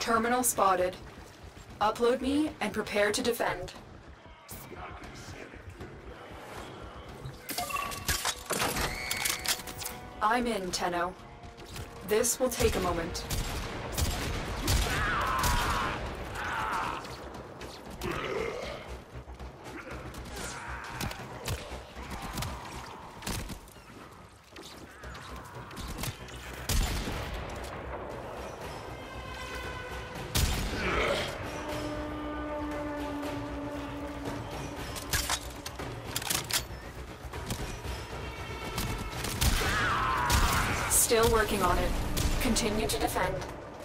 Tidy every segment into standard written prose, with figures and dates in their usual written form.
Terminal spotted. Upload me and prepare to defend. I'm in, Tenno. This will take a moment. Still working on it. Continue to defend.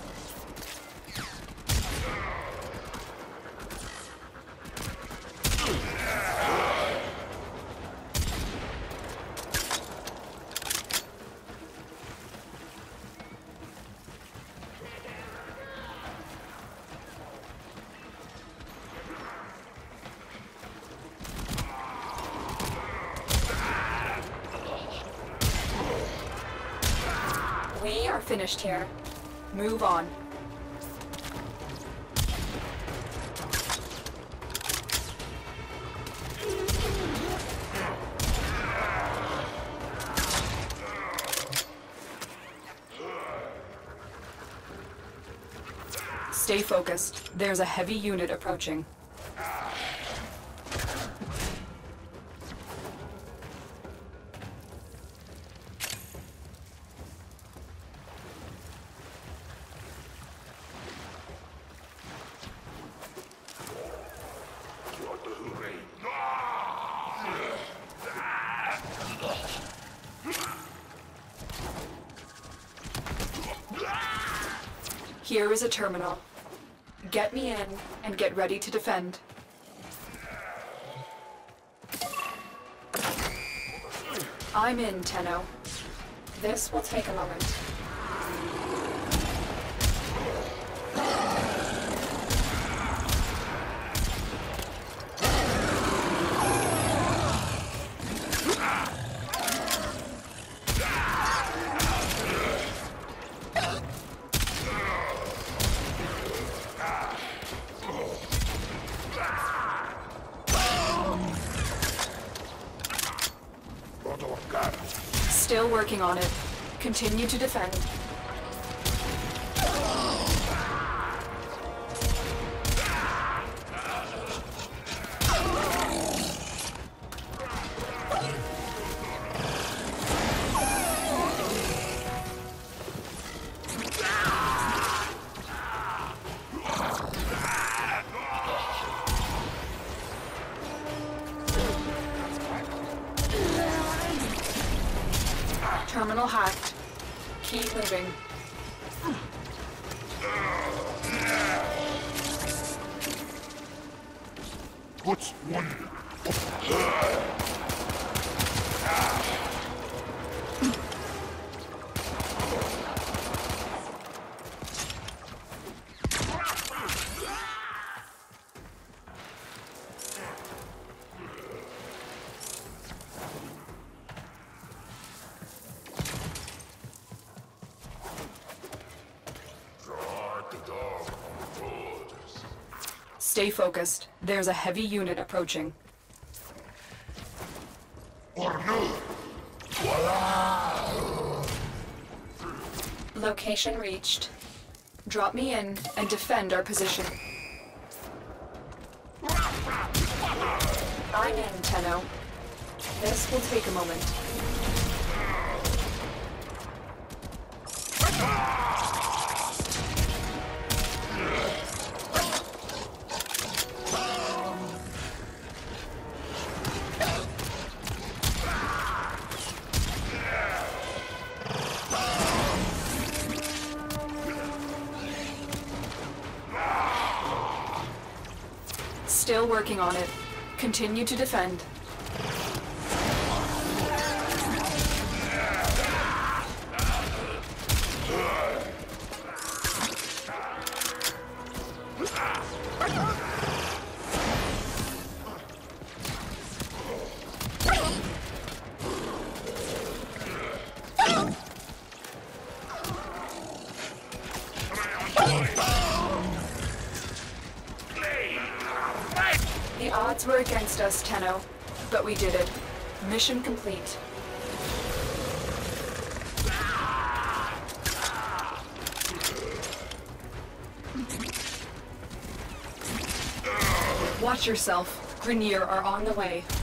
We are finished here. Move on. Stay focused. There's a heavy unit approaching. Here is a terminal. Get me in and get ready to defend. I'm in, Tenno. This will take a moment. Still working on it. Continue to defend. Terminal hacked. Keep moving. What's one? Stay focused. There's a heavy unit approaching. Location reached. Drop me in and defend our position. I'm in, Tenno. This will take a moment. Still working on it. Continue to defend. Odds were against us, Tenno, but we did it. Mission complete. Watch yourself. Grineer are on the way.